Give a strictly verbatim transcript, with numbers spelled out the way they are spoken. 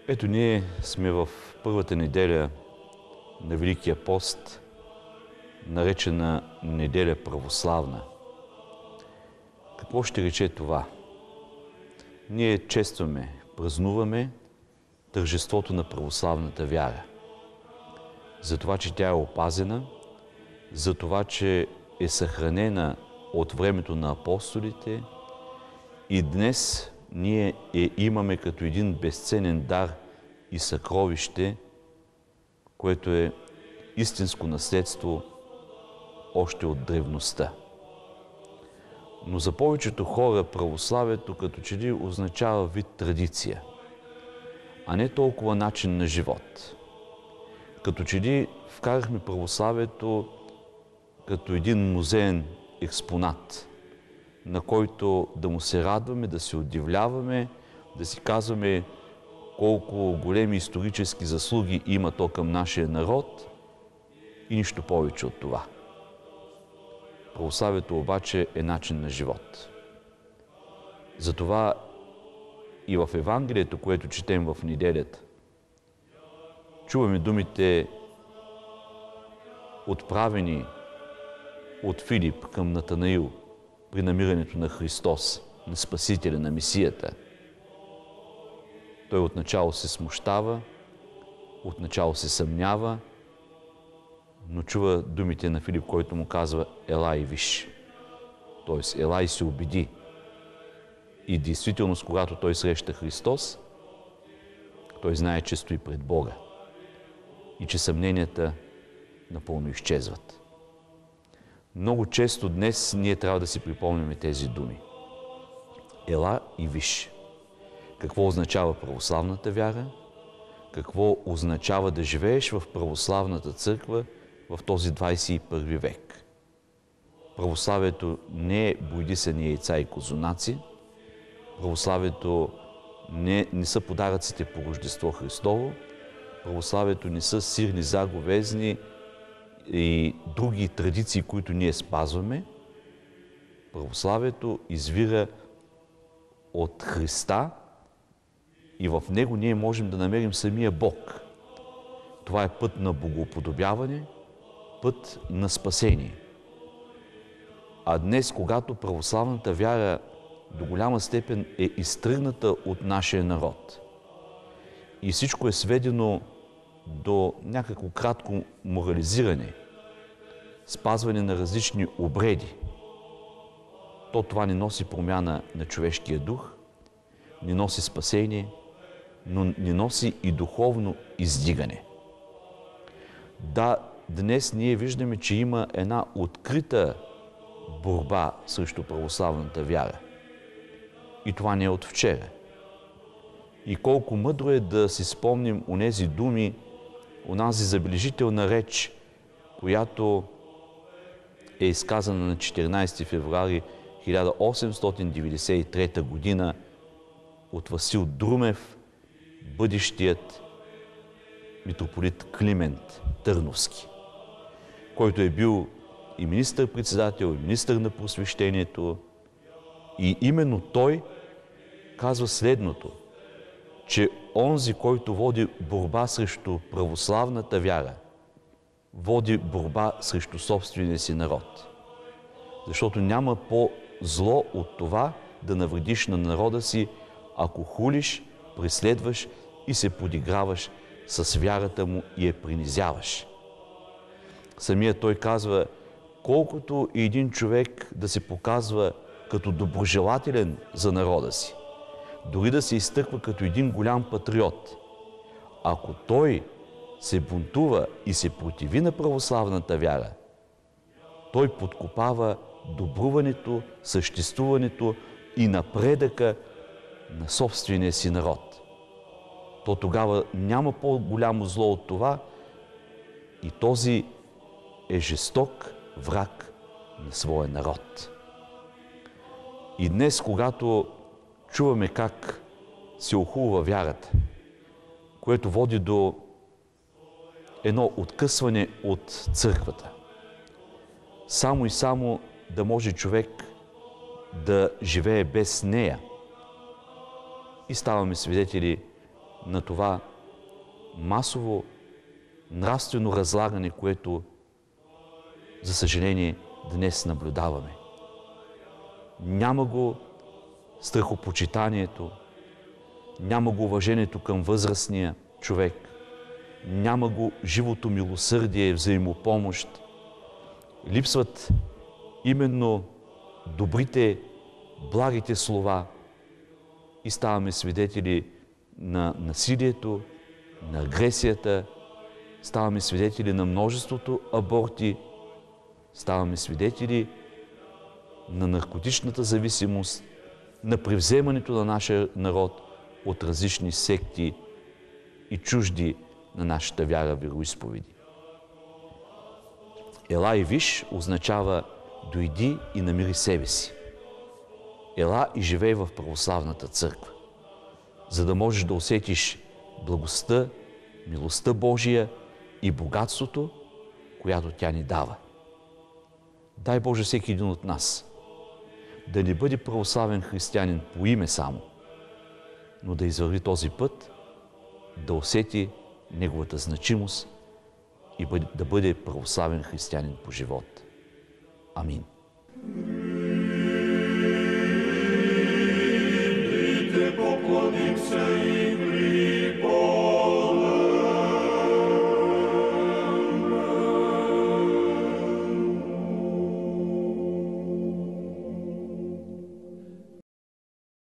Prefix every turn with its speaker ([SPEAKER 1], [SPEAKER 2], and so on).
[SPEAKER 1] Ето, ние сме в първата неделя на Великия пост, наречена неделя православна. Какво ще рече това? Ние честваме, празнуваме тържеството на православната вяра. За това, че тя е опазена, за това, че е съхранена от времето на апостолите и днес ние я имаме като един безценен дар и съкровище, което е истинско наследство още от древността. Но за повечето хора православието като че ли означава вид традиция, а не толкова начин на живот. Като че ли вкарахме православието като един музеен експонат, на който да му се радваме, да се удивляваме, да си казваме колко големи исторически заслуги има то към нашия народ и нищо повече от това. Православието обаче е начин на живот. Затова и в Евангелието, което четем в неделята, чуваме думите, отправени от Филип към Натанаил при намирането на Христос, на Спасителя, на Месията. Той отначало се смущава, отначало се съмнява, но чува думите на Филип, който му казва «Ела и виж». Тоест, ела и се убеди. И действително, когато той среща Христос, той знае, че стои пред Бога и че съмненията напълно изчезват. Много често днес ние трябва да си припомняме тези думи. Ела и виж. Какво означава православната вяра? Какво означава да живееш в православната църква в този двадесет и първи век? Православието не е бойдисани яйца и козунаци. Православието не, не са подаръците по Рождество Христово. Православието не са сирни заговезни и други традиции, които ние спазваме. Православието извира от Христа и в него ние можем да намерим самия Бог. Това е път на богоуподобяване, път на спасение. А днес, когато православната вяра до голяма степен е изтръгната от нашия народ и всичко е сведено до някакво кратко морализиране, спазване на различни обреди, то това не носи промяна на човешкия дух, не носи спасение, но не носи и духовно издигане. Да, днес ние виждаме, че има една открита борба срещу православната вяра. И това не е от вчера. И колко мъдро е да си спомним онези думи, онази забележителна реч, която е изказана на четиринадесети февруари хиляда осемстотин деветдесет и трета година от Васил Друмев, бъдещият митрополит Климент Търновски, който е бил и министър-председател, и министър на просвещението. И именно той казва следното, че онзи, който води борба срещу православната вяра, води борба срещу собствения си народ. Защото няма по-зло от това да навредиш на народа си, ако хулиш, преследваш и се подиграваш с вярата му и я принизяваш. Самият той казва, колкото и един човек да се показва като доброжелателен за народа си, дори да се изтъква като един голям патриот, ако той се бунтува и се противи на православната вяра, той подкопава добруването, съществуването и напредъка на собствения си народ. То тогава няма по-голямо зло от това и този е жесток враг на своя народ. И днес, когато чуваме как се охулва вярата, което води до едно откъсване от църквата, само и само да може човек да живее без нея. И ставаме свидетели на това масово нравствено разлагане, което, за съжаление, днес наблюдаваме. Няма го страхопочитанието, няма го уважението към възрастния човек, няма го живото милосърдие, взаимопомощ. Липсват именно добрите, благите слова и ставаме свидетели на насилието, на агресията, ставаме свидетели на множеството аборти, ставаме свидетели на наркотичната зависимост, на превземането на нашия народ от различни секти и чужди на нашата вяра вероизповеди. Ела и виж означава дойди и намири себе си. Ела и живей в православната църква, за да можеш да усетиш благостта, милостта Божия и богатството, която тя ни дава. Дай Боже всеки един от нас да не бъде православен християнин по име само, но да извърви този път, да усети неговата значимост и да бъде православен християнин по живот. Амин.
[SPEAKER 2] Поклоним се